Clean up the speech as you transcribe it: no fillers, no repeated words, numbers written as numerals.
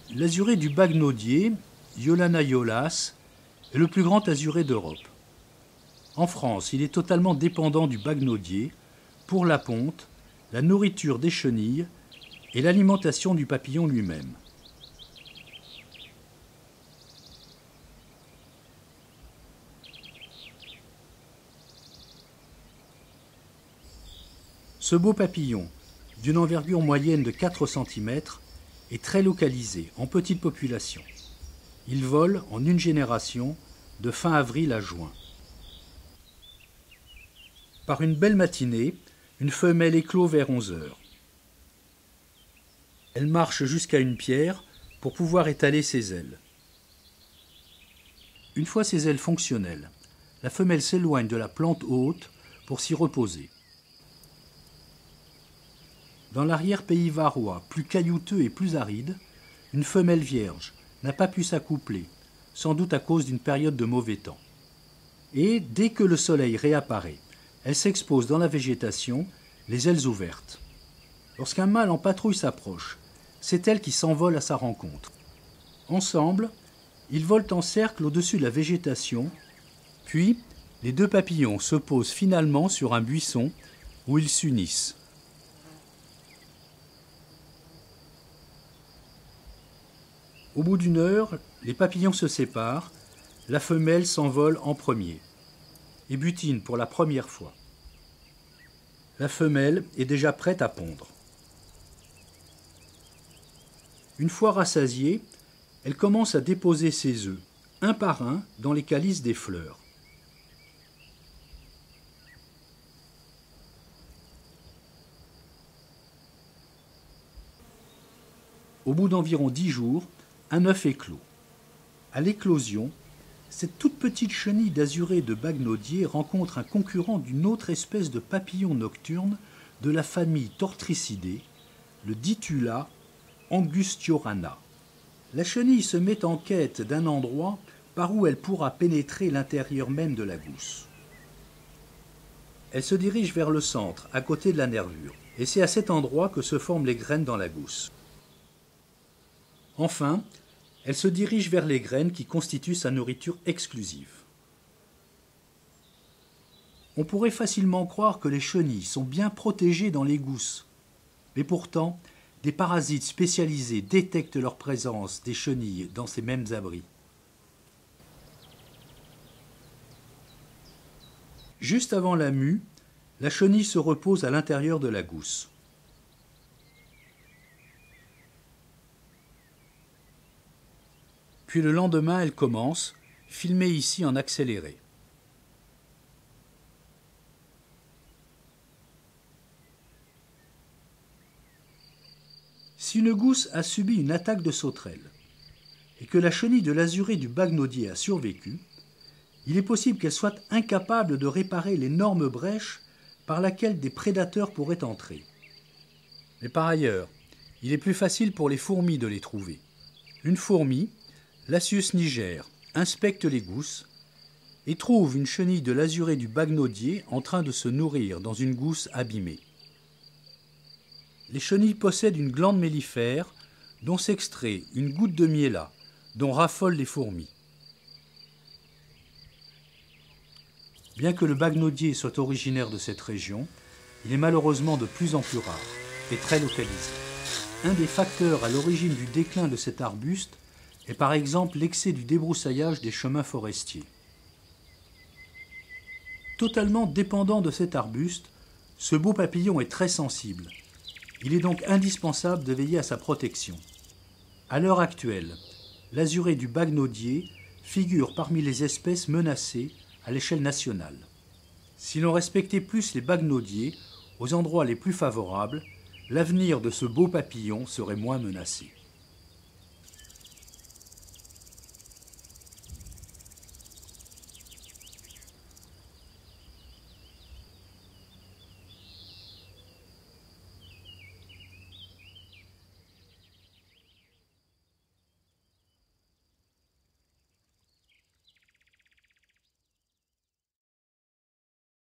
L'azuré du bagnaudier, Iolana iolas, est le plus grand azuré d'Europe. En France, il est totalement dépendant du bagnaudier pour la ponte, la nourriture des chenilles et l'alimentation du papillon lui-même. Ce beau papillon, d'une envergure moyenne de 4 cm, est très localisé, en petite population. Il vole en une génération, de fin avril à juin. Par une belle matinée, une femelle éclot vers 11 heures. Elle marche jusqu'à une pierre pour pouvoir étaler ses ailes. Une fois ses ailes fonctionnelles, la femelle s'éloigne de la plante haute pour s'y reposer. Dans l'arrière-pays varois, plus caillouteux et plus aride, une femelle vierge n'a pas pu s'accoupler, sans doute à cause d'une période de mauvais temps. Et dès que le soleil réapparaît, elle s'expose dans la végétation, les ailes ouvertes. Lorsqu'un mâle en patrouille s'approche, c'est elle qui s'envole à sa rencontre. Ensemble, ils volent en cercle au-dessus de la végétation, puis les deux papillons se posent finalement sur un buisson où ils s'unissent. Au bout d'une heure, les papillons se séparent, la femelle s'envole en premier et butine pour la première fois. La femelle est déjà prête à pondre. Une fois rassasiée, elle commence à déposer ses œufs, un par un, dans les calices des fleurs. Au bout d'environ 10 jours, un œuf éclot. À l'éclosion, cette toute petite chenille d'azuré de bagnaudier rencontre un concurrent d'une autre espèce de papillon nocturne de la famille Tortricidés, le Ditula angustiorana. La chenille se met en quête d'un endroit par où elle pourra pénétrer l'intérieur même de la gousse. Elle se dirige vers le centre, à côté de la nervure, et c'est à cet endroit que se forment les graines dans la gousse. Enfin, elle se dirige vers les graines qui constituent sa nourriture exclusive. On pourrait facilement croire que les chenilles sont bien protégées dans les gousses, mais pourtant, des parasites spécialisés détectent leur présence des chenilles dans ces mêmes abris. Juste avant la mue, la chenille se repose à l'intérieur de la gousse. Puis le lendemain, elle commence, filmée ici en accéléré. Si une gousse a subi une attaque de sauterelle et que la chenille de l'azuré du bagnaudier a survécu, il est possible qu'elle soit incapable de réparer l'énorme brèche par laquelle des prédateurs pourraient entrer. Mais par ailleurs, il est plus facile pour les fourmis de les trouver. Une fourmi, Lasius niger, inspecte les gousses et trouve une chenille de l'azuré du bagnaudier en train de se nourrir dans une gousse abîmée. Les chenilles possèdent une glande mellifère dont s'extrait une goutte de miella, dont raffolent les fourmis. Bien que le bagnaudier soit originaire de cette région, il est malheureusement de plus en plus rare et très localisé. Un des facteurs à l'origine du déclin de cet arbuste est par exemple l'excès du débroussaillage des chemins forestiers. Totalement dépendant de cet arbuste, ce beau papillon est très sensible. Il est donc indispensable de veiller à sa protection. À l'heure actuelle, l'azuré du bagnaudier figure parmi les espèces menacées à l'échelle nationale. Si l'on respectait plus les bagnaudiers aux endroits les plus favorables, l'avenir de ce beau papillon serait moins menacé.